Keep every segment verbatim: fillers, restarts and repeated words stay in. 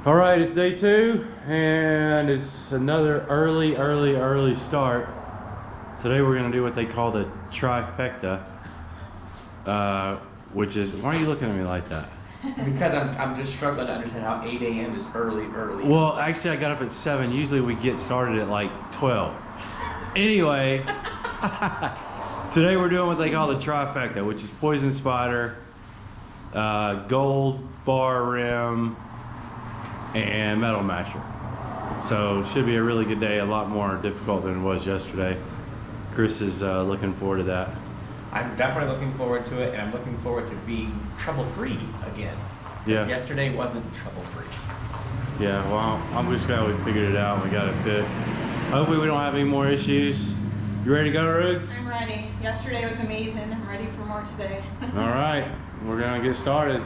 All right, it's day two, and it's another early, early, early start. Today we're gonna do what they call the trifecta, uh, which is, why are you looking at me like that? Because I'm, I'm just struggling to understand how eight A M is early, early. Well, actually I got up at seven. Usually we get started at like twelve. Anyway, today we're doing what they call the trifecta, which is poison spider, uh, gold bar rim, and metal masher. So should be a really good day, a lot more difficult than it was yesterday. Chris is uh, looking forward to that. I'm definitely looking forward to it, and I'm looking forward to being trouble-free again. Yeah. Yesterday wasn't trouble-free. Yeah, well, I'm just glad we figured it out and we got it fixed. Hopefully we don't have any more issues. You ready to go, Ruth? I'm ready. Yesterday was amazing. I'm ready for more today. All right, we're gonna get started.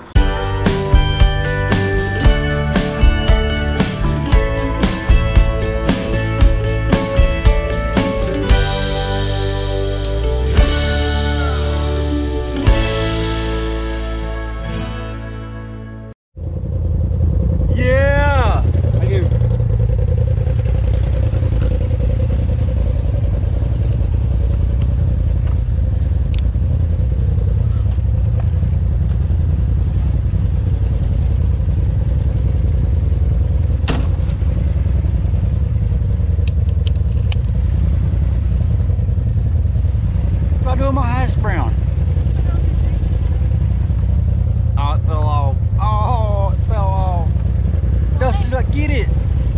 Yeah! I do. What do I do with my hash brown? Oh, it fell off. Oh, it fell off. Dusty, look, get it.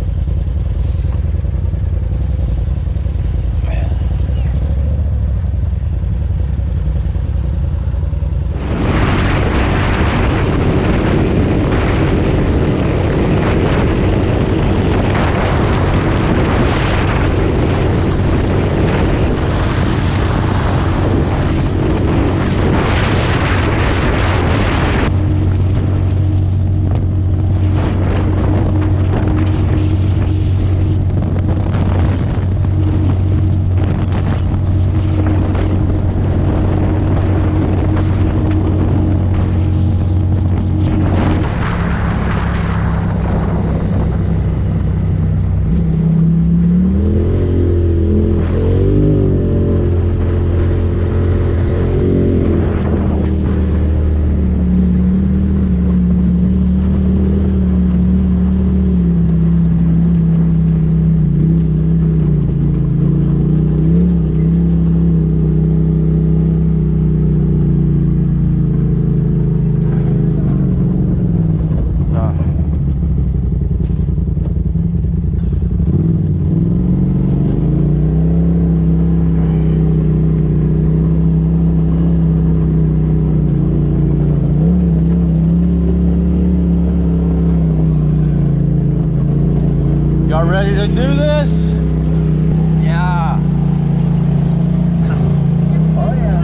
Y'all ready to do this? Yeah. Oh, yeah.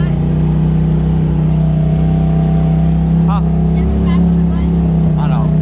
Huh? I know.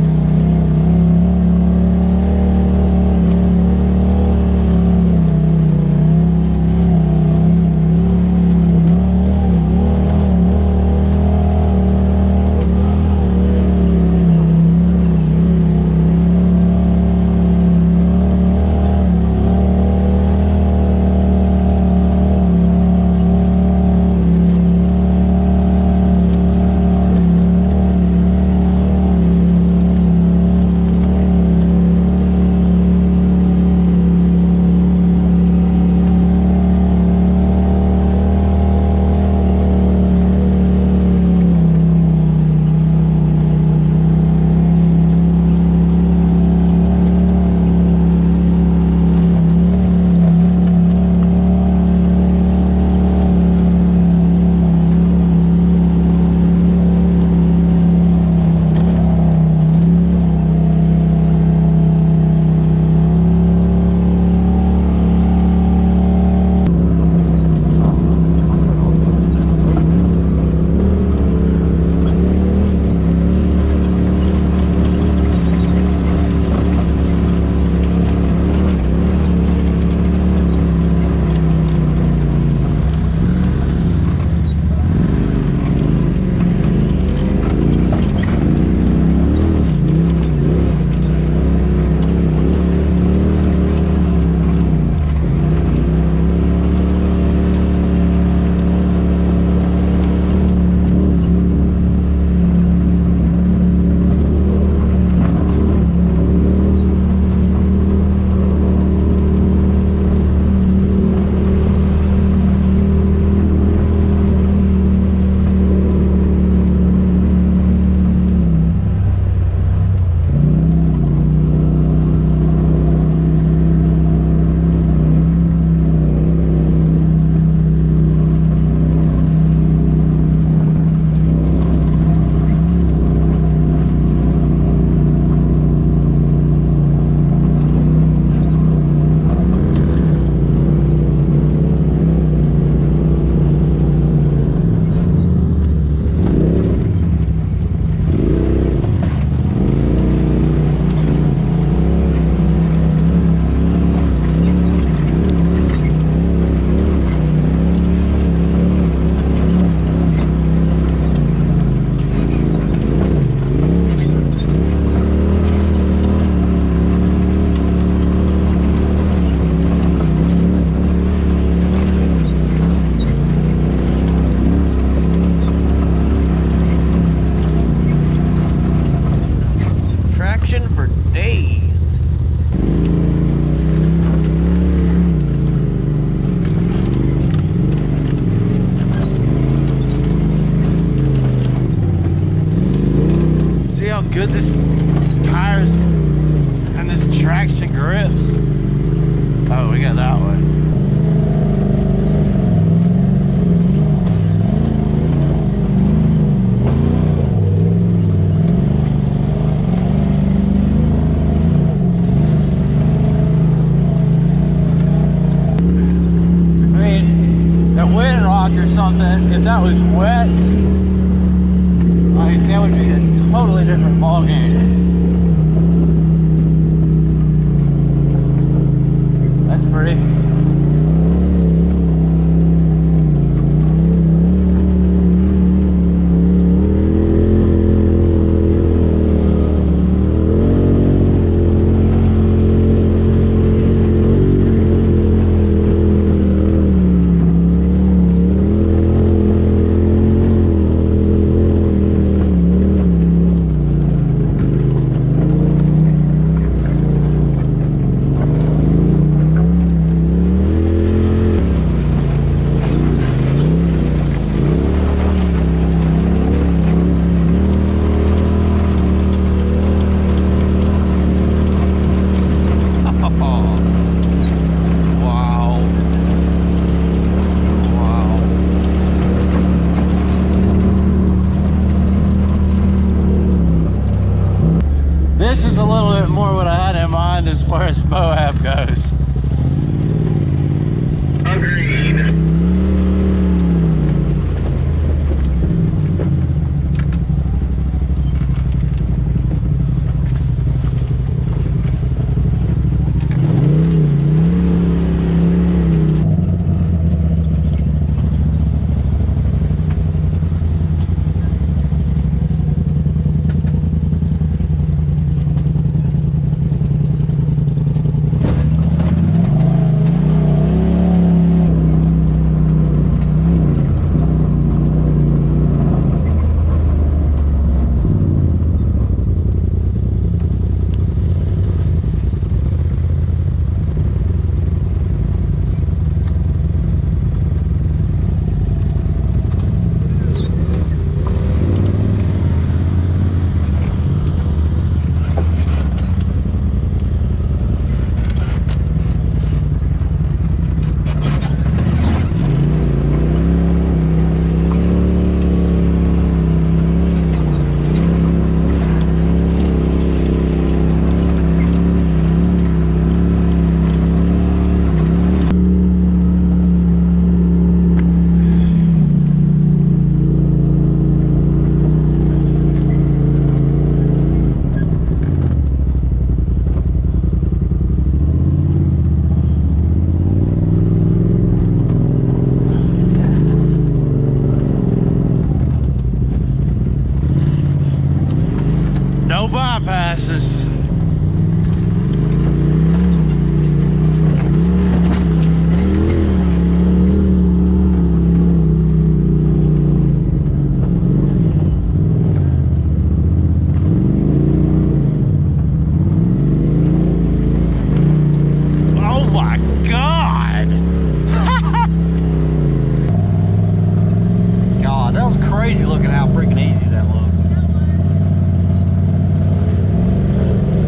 this tires and this traction grips. Oh, we got that one. Or something, if that was wet, like that would be a totally different ball game. That's pretty. This is a little bit more what I had in mind as far as Moab goes. Agreed. Bypasses. Oh my God. God, that was crazy looking how freaking easy that looked.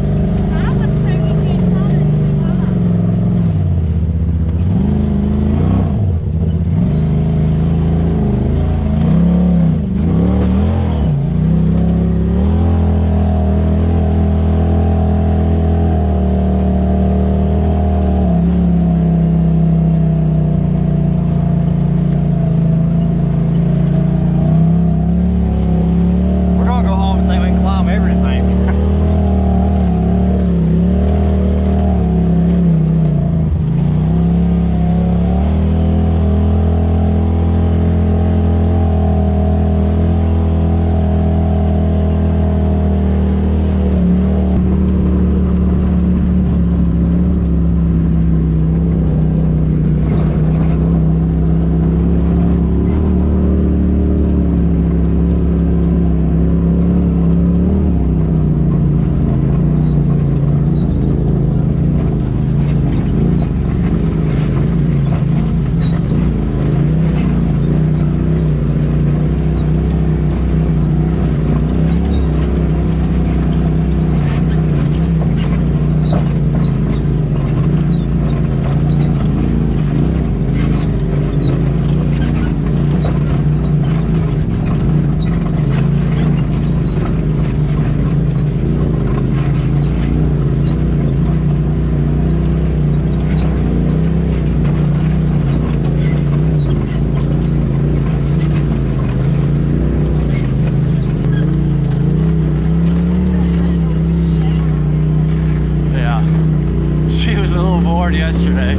hard yesterday.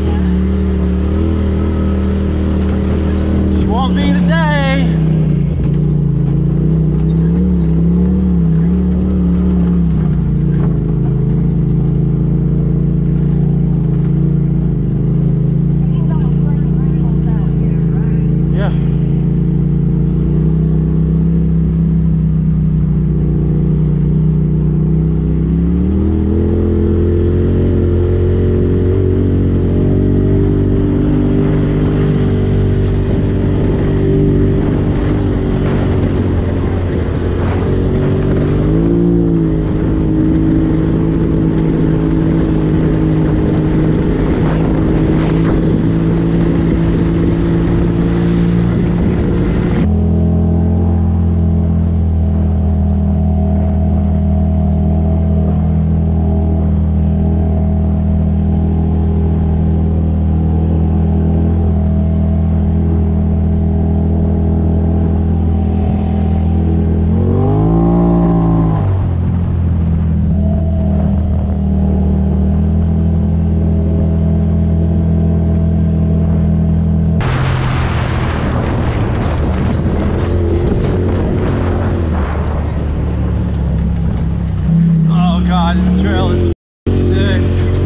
She won't be today. This trail is sick.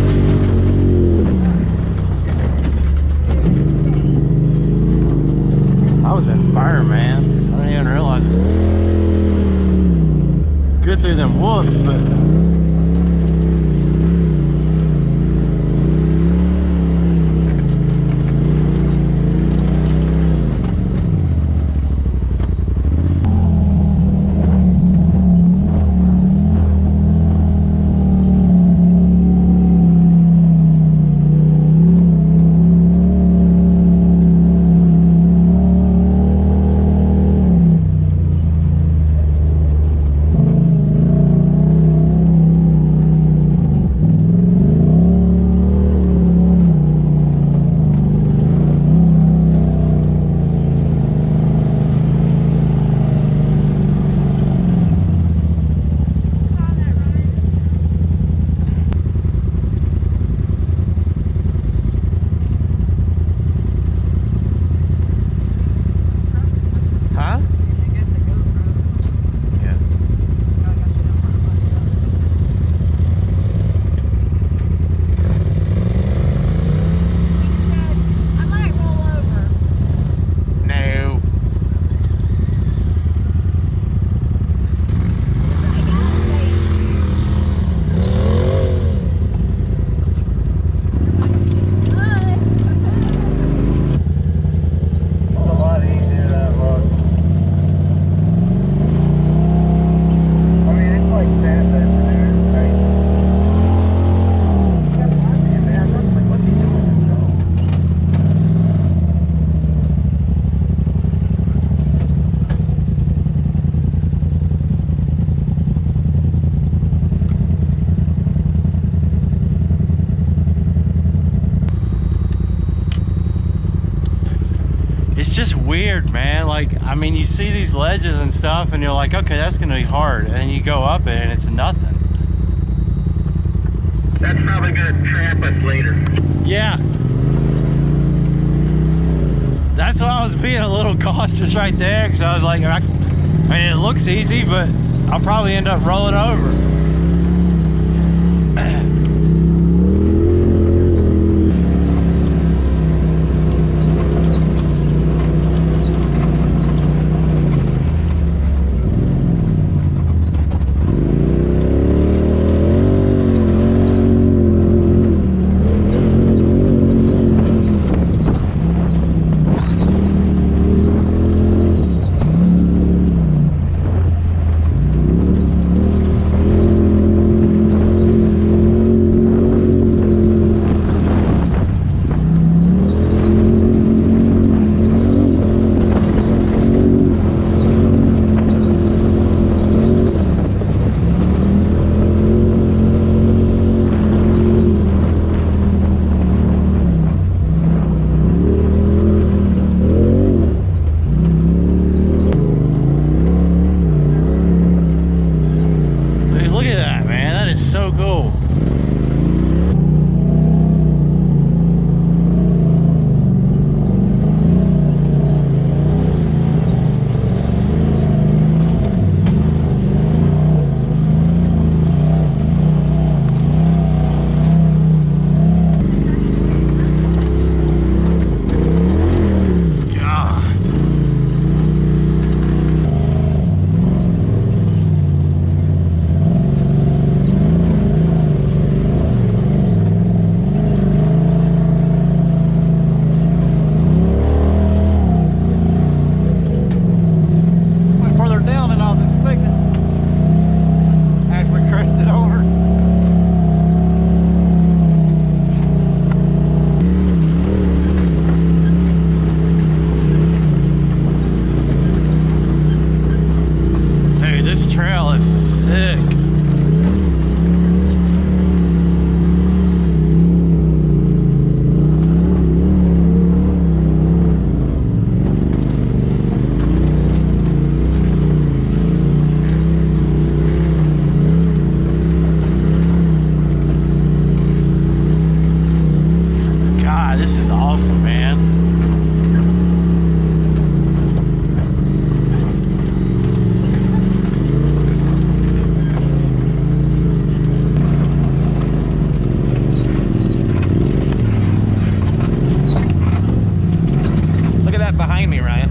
I was in fire, man. I didn't even realize it. It's good through them woods, but it's just weird, man. Like, I mean, you see these ledges and stuff and you're like, okay, that's gonna be hard, and then you go up it and it's nothing. That's probably gonna trap us later. Yeah, that's why I was being a little cautious right there, because I was like, I, I mean, it looks easy, but I'll probably end up rolling over. awesome, man. Look at that behind me, Ryan.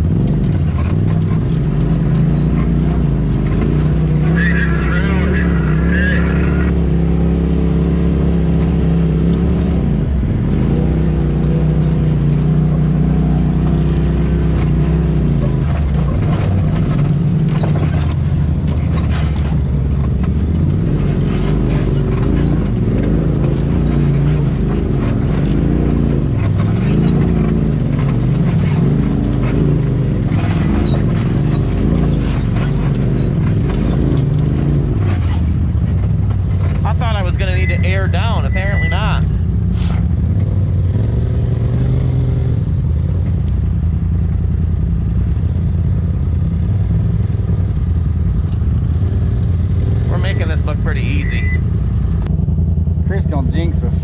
Air down, apparently not. We're making this look pretty easy. Chris gonna jinx us.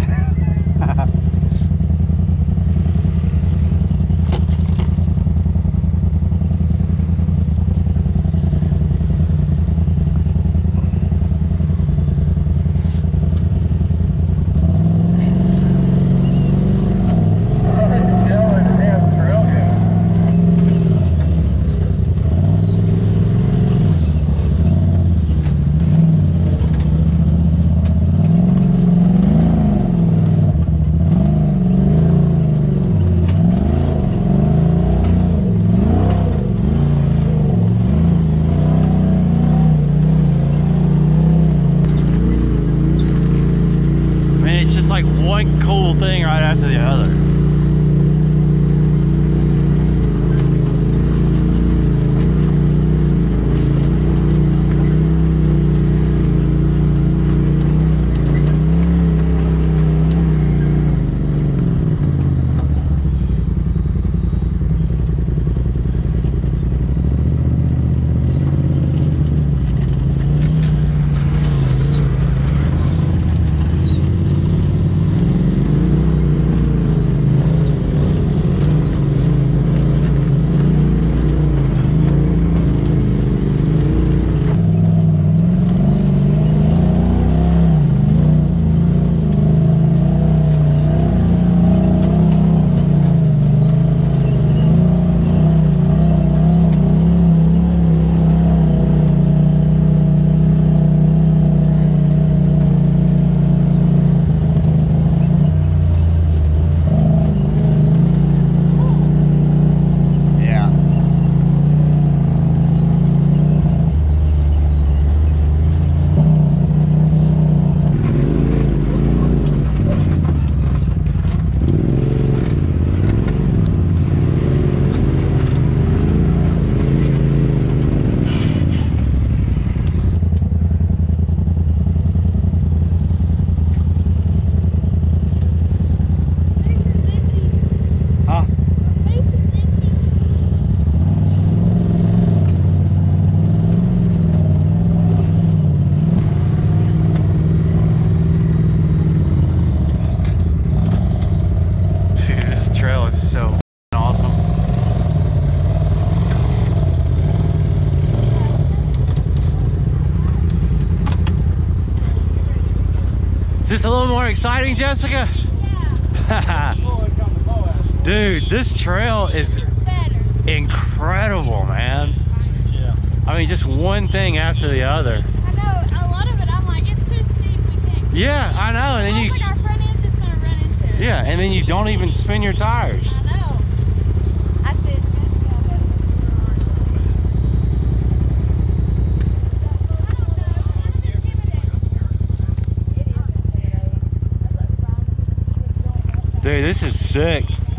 Like one cool thing right after the other. Is this a little more exciting, Jessica? Yeah. Dude, this trail is incredible, man. Yeah. I mean, just one thing after the other. I know, a lot of it, I'm like, it's too steep, we can't. Yeah, I know. And then you. Like our front end's just gonna run into it. Yeah, and then you don't even spin your tires. I know. I said, dude, this is sick.